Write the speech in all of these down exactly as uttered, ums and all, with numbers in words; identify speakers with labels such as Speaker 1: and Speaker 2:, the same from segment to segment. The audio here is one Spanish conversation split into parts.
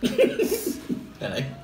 Speaker 1: Espera ahí.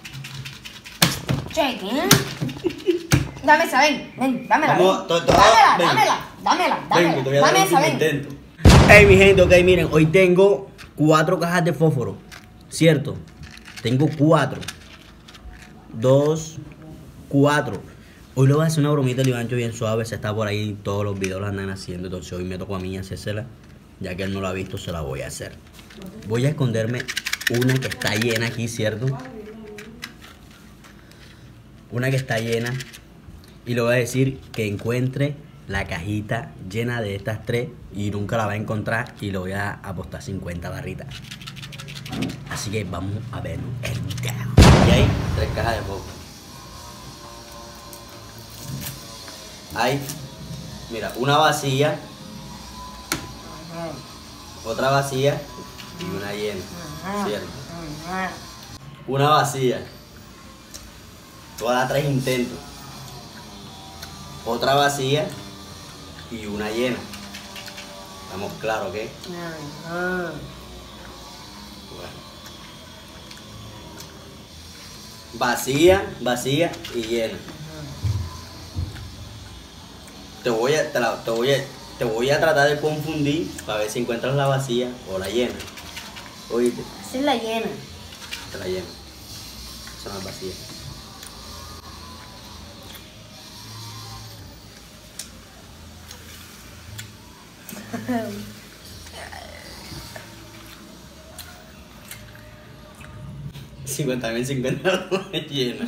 Speaker 2: Che, ¿qué? Dame esa, ven, ven, dámela.
Speaker 1: Vamos, to- to-
Speaker 2: dámela,
Speaker 1: ven.
Speaker 2: dámela, dámela,
Speaker 1: Ven,
Speaker 2: dámela.
Speaker 1: que te voy a dar
Speaker 2: Dame
Speaker 1: un
Speaker 2: esa,
Speaker 1: último
Speaker 2: ven.
Speaker 1: intento. Hey, mi gente, ok, miren, hoy tengo cuatro cajas de fósforo. ¿Cierto? Tengo cuatro. Dos, cuatro. Hoy le voy a hacer una bromita al Ivancho bien suave. Se está por ahí, todos los videos lo andan haciendo. Entonces hoy me tocó a mí hacérsela. Ya que él no lo ha visto, se la voy a hacer. Voy a esconderme una que está llena aquí, ¿cierto? Una que está llena. Y le voy a decir que encuentre la cajita llena de estas tres. Y nunca la va a encontrar. Y le voy a apostar cincuenta barritas. Así que vamos a ver el video. Y hay tres cajas de fósforo. Hay, mira, una vacía, otra vacía y una llena, ¿cierto? Una vacía. Te voy a dar tres intentos. Otra vacía y una llena. ¿Estamos claros, ok? Bueno. Vacía, vacía y llena. Te voy a, te, la, te, voy a, te voy a tratar de confundir para ver si encuentras la vacía o la llena. ¿Oíste?
Speaker 2: Esa es la llena.
Speaker 1: Te la llena. Esa no es vacía. cincuenta mil cincuenta no es llena.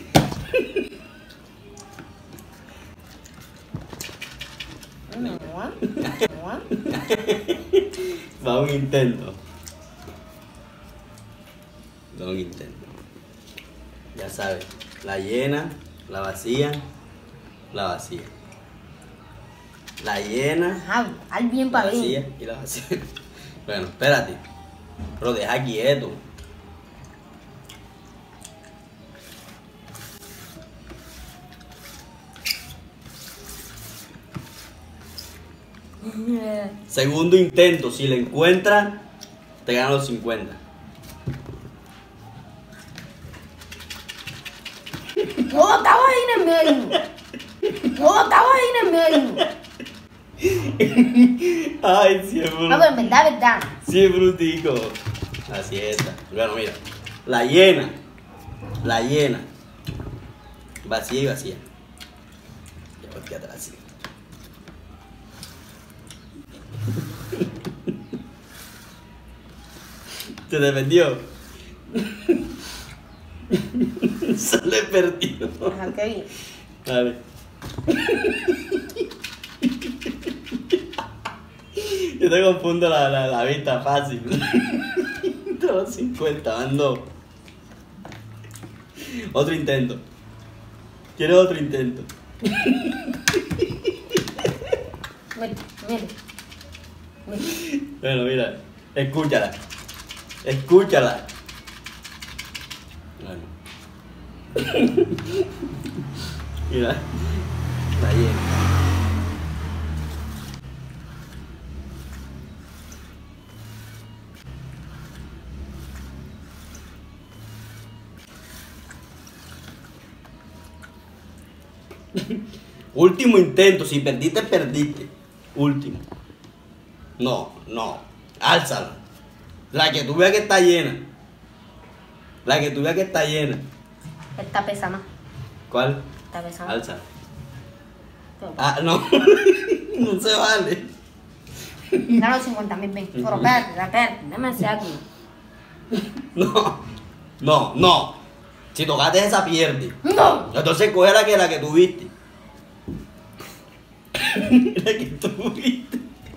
Speaker 1: Va un intento. Va un intento. Ya sabes, la llena, la vacía, la vacía. La llena,
Speaker 2: Ajá, al bien
Speaker 1: la
Speaker 2: para
Speaker 1: vacía
Speaker 2: bien.
Speaker 1: y la vacía. Bueno, espérate. Pero deja quieto. Segundo intento, si la encuentras, te ganan los cincuenta.
Speaker 2: No, estaba ahí en el medio. No, estaba ahí en el medio.
Speaker 1: Ay, sí es bruto.
Speaker 2: No, pero en verdad, verdad.
Speaker 1: Sí es brutico. Así está. Bueno, mira. La llena. La llena. Vacía y vacía. Ya voy aquí atrás, sí. ¿Se te perdió? Se le perdió.
Speaker 2: Ajá, qué bien.
Speaker 1: Dale. Yo te confundo la, la, la vista fácil. De los cincuenta, van dos. Otro intento. ¿Quieres otro intento?
Speaker 2: Mire, mire. Mire.
Speaker 1: Bueno, mira. Escúchala. Escúchala. Bueno. Mira. La llena. Último intento. Si perdiste, perdiste. Último. No, no. Álzala. La que tú veas que está llena. La que tú veas que está llena.
Speaker 2: Esta pesa más.
Speaker 1: ¿Cuál?
Speaker 2: Esta pesa más.
Speaker 1: Alza. Ah, no. No se vale.
Speaker 2: Dame los cincuenta mil, ven. Pero espérate, espérate. Dame ese aquí.
Speaker 1: No. No, no. Si tocaste esa, pierde.
Speaker 2: ¡No!
Speaker 1: Entonces coge la que, la que tuviste. La que tuviste.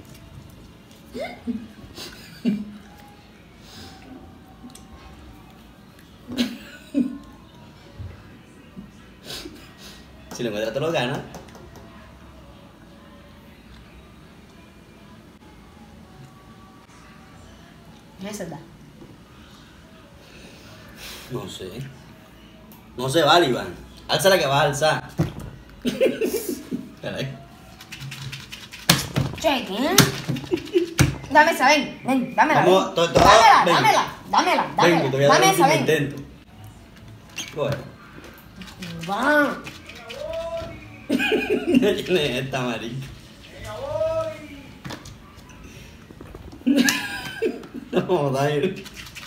Speaker 1: Si lo encuentras, te lo ganas.
Speaker 2: Esa es la.
Speaker 1: No sé. No se vale, Iván. Alza la que vas a alzar. Espera ahí.
Speaker 2: Che, ¿qué? Dame esa, ven, ven, dámela.
Speaker 1: Vamos,
Speaker 2: ven.
Speaker 1: to- to-
Speaker 2: dámela,
Speaker 1: ven.
Speaker 2: dámela, dámela, dámela.
Speaker 1: Ven, que te voy a dar
Speaker 2: Dame
Speaker 1: un
Speaker 2: esa, ven.
Speaker 1: intento. Coge.
Speaker 2: Va.
Speaker 1: ¿Quién es esta, marica? No, dale.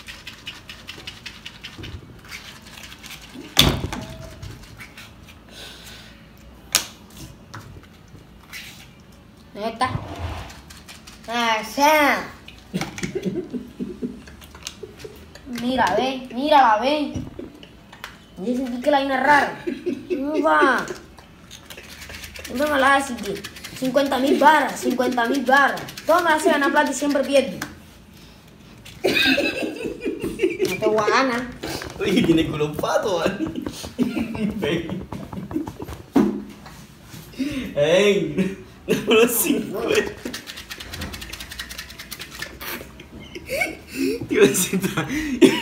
Speaker 2: ¿Dónde está? Allá. Mira, ve, mírala, ve. Yo sentí que la vaina es rara. No va. No me la hace que cincuenta mil barras, cincuenta mil barras. Todas me hacen ganar plata y siempre pierdo. No te voy a ganar.
Speaker 1: Oye, tiene culo pato, ¿vale? Ven. Ey, dame los cincuenta. Tío, si está...